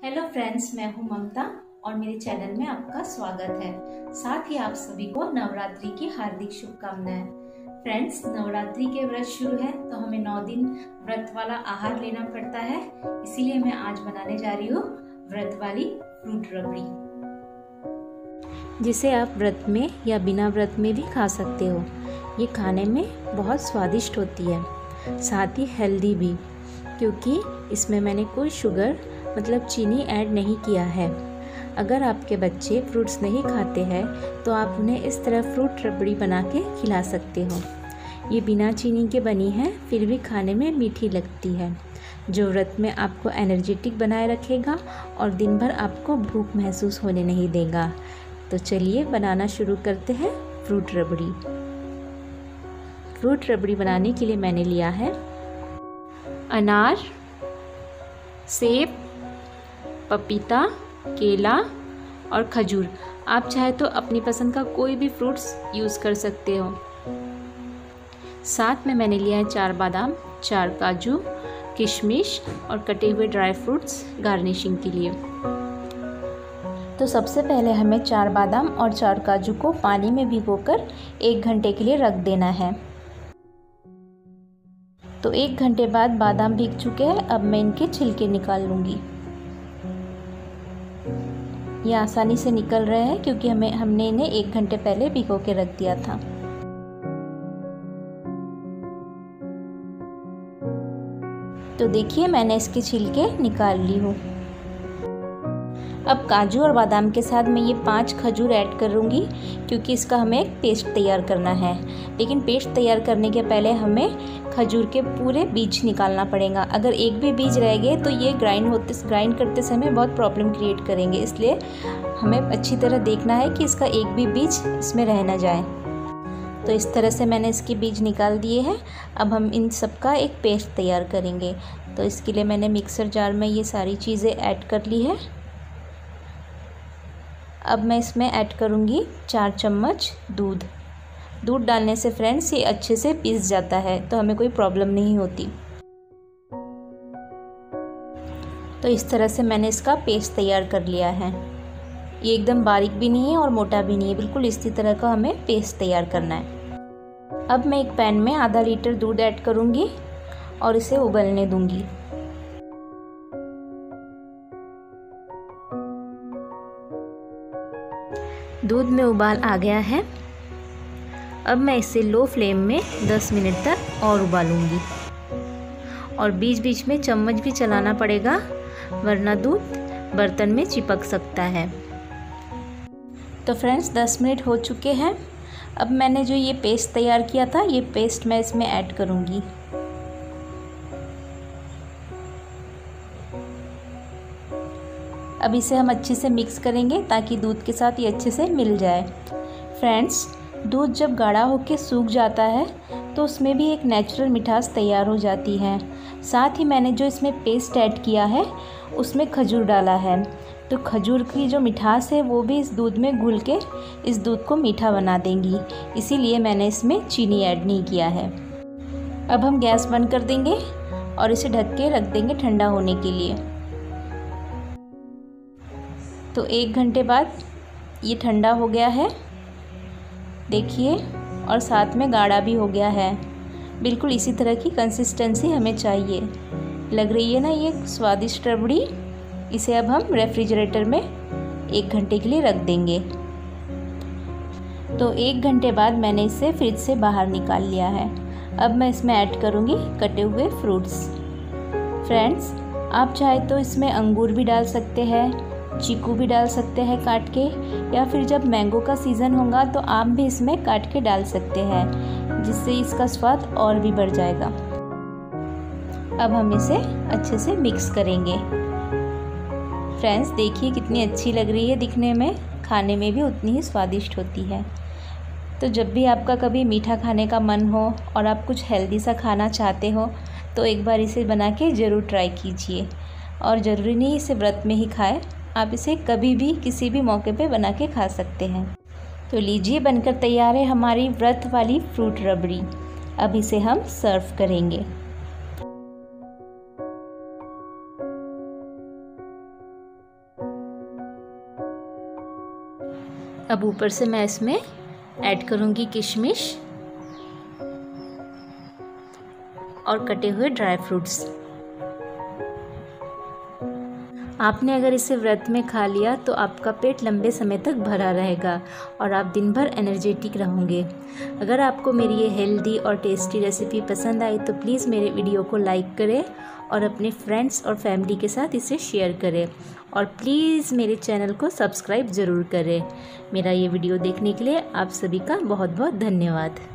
Hello friends, मैं हूं ममता और मेरे चैनल में आपका स्वागत है। साथ ही आप सभी को नवरात्रि की हार्दिक शुभकामनाएं। फ्रेंड्स, नवरात्रि के व्रत शुरू है तो हमें 9 दिन व्रत वाला आहार लेना पड़ता है। इसीलिए मैं आज बनाने जा रही हूँ व्रत वाली फ्रूट रबड़ी, जिसे आप व्रत में या बिना व्रत में भी खा सकते हो। ये खाने में बहुत स्वादिष्ट होती है, साथ ही हेल्दी भी, क्योंकि इसमें मैंने कोई शुगर मतलब चीनी ऐड नहीं किया है। अगर आपके बच्चे फ्रूट्स नहीं खाते हैं तो आप उन्हें इस तरह फ्रूट रबड़ी बना के खिला सकते हो। ये बिना चीनी के बनी है, फिर भी खाने में मीठी लगती है, जो व्रत में आपको एनर्जेटिक बनाए रखेगा और दिन भर आपको भूख महसूस होने नहीं देगा। तो चलिए बनाना शुरू करते हैं फ्रूट रबड़ी। फ्रूट रबड़ी बनाने के लिए मैंने लिया है अनार, सेब, पपीता, केला और खजूर। आप चाहे तो अपनी पसंद का कोई भी फ्रूट्स यूज़ कर सकते हो। साथ में मैंने लिया है 4 बादाम, 4 काजू, किशमिश और कटे हुए ड्राई फ्रूट्स गार्निशिंग के लिए। तो सबसे पहले हमें 4 बादाम और 4 काजू को पानी में भिगोकर 1 घंटे के लिए रख देना है। तो 1 घंटे बाद बादाम भीग चुके हैं। अब मैं इनके छिलके निकाल लूँगी। ये आसानी से निकल रहे हैं क्योंकि हमने इन्हें 1 घंटे पहले भिगो के रख दिया था। तो देखिए, मैंने इसके छिलके निकाल ली हूँ। अब काजू और बादाम के साथ मैं ये 5 खजूर ऐड करूँगी, क्योंकि इसका हमें एक पेस्ट तैयार करना है। लेकिन पेस्ट तैयार करने के पहले हमें खजूर के पूरे बीज निकालना पड़ेगा। अगर एक भी बीज रह गए तो ये ग्राइंड करते समय बहुत प्रॉब्लम क्रिएट करेंगे। इसलिए हमें अच्छी तरह देखना है कि इसका एक भी बीज इसमें रह ना जाए। तो इस तरह से मैंने इसके बीज निकाल दिए हैं। अब हम इन सब का एक पेस्ट तैयार करेंगे। तो इसके लिए मैंने मिक्सर जार में ये सारी चीज़ें ऐड कर ली है। अब मैं इसमें ऐड करूँगी 4 चम्मच दूध। दूध डालने से फ्रेंड्स ये अच्छे से पीस जाता है, तो हमें कोई प्रॉब्लम नहीं होती। तो इस तरह से मैंने इसका पेस्ट तैयार कर लिया है। ये एकदम बारीक भी नहीं है और मोटा भी नहीं है, बिल्कुल इसी तरह का हमें पेस्ट तैयार करना है। अब मैं एक पैन में आधा लीटर दूध ऐड करूँगी और इसे उबलने दूँगी। दूध में उबाल आ गया है। अब मैं इसे लो फ्लेम में 10 मिनट तक और उबालूंगी, और बीच बीच में चम्मच भी चलाना पड़ेगा, वरना दूध बर्तन में चिपक सकता है। तो फ्रेंड्स, 10 मिनट हो चुके हैं। अब मैंने जो ये पेस्ट तैयार किया था, ये पेस्ट मैं इसमें ऐड करूंगी। अब इसे हम अच्छे से मिक्स करेंगे ताकि दूध के साथ ये अच्छे से मिल जाए। फ्रेंड्स, दूध जब गाढ़ा होकर सूख जाता है तो उसमें भी एक नेचुरल मिठास तैयार हो जाती है। साथ ही मैंने जो इसमें पेस्ट ऐड किया है उसमें खजूर डाला है, तो खजूर की जो मिठास है वो भी इस दूध में घुल के इस दूध को मीठा बना देंगी। इसीलिए मैंने इसमें चीनी ऐड नहीं किया है। अब हम गैस बंद कर देंगे और इसे ढक के रख देंगे ठंडा होने के लिए। तो 1 घंटे बाद ये ठंडा हो गया है, देखिए, और साथ में गाढ़ा भी हो गया है। बिल्कुल इसी तरह की कंसिस्टेंसी हमें चाहिए। लग रही है ना ये स्वादिष्ट रबड़ी। इसे अब हम रेफ्रिजरेटर में 1 घंटे के लिए रख देंगे। तो 1 घंटे बाद मैंने इसे फ्रिज से बाहर निकाल लिया है। अब मैं इसमें ऐड करूँगी कटे हुए फ्रूट्स। फ्रेंड्स, आप चाहे तो इसमें अंगूर भी डाल सकते हैं, चीकू भी डाल सकते हैं काट के, या फिर जब मैंगो का सीज़न होगा तो आम भी इसमें काट के डाल सकते हैं, जिससे इसका स्वाद और भी बढ़ जाएगा। अब हम इसे अच्छे से मिक्स करेंगे। फ्रेंड्स, देखिए कितनी अच्छी लग रही है दिखने में, खाने में भी उतनी ही स्वादिष्ट होती है। तो जब भी आपका कभी मीठा खाने का मन हो और आप कुछ हेल्दी सा खाना चाहते हो तो एक बार इसे बना के ज़रूर ट्राई कीजिए। और ज़रूरी नहीं इसे व्रत में ही खाएं, आप इसे कभी भी किसी भी मौके पे बना के खा सकते हैं। तो लीजिए, बनकर तैयार है हमारी व्रत वाली फ्रूट रबड़ी। अब इसे हम सर्व करेंगे। अब ऊपर से मैं इसमें ऐड करूँगी किशमिश और कटे हुए ड्राई फ्रूट्स। आपने अगर इसे व्रत में खा लिया तो आपका पेट लंबे समय तक भरा रहेगा और आप दिन भर एनर्जेटिक रहोगे। अगर आपको मेरी ये हेल्दी और टेस्टी रेसिपी पसंद आई तो प्लीज़ मेरे वीडियो को लाइक करें और अपने फ्रेंड्स और फैमिली के साथ इसे शेयर करें और प्लीज़ मेरे चैनल को सब्सक्राइब ज़रूर करें। मेरा ये वीडियो देखने के लिए आप सभी का बहुत बहुत धन्यवाद।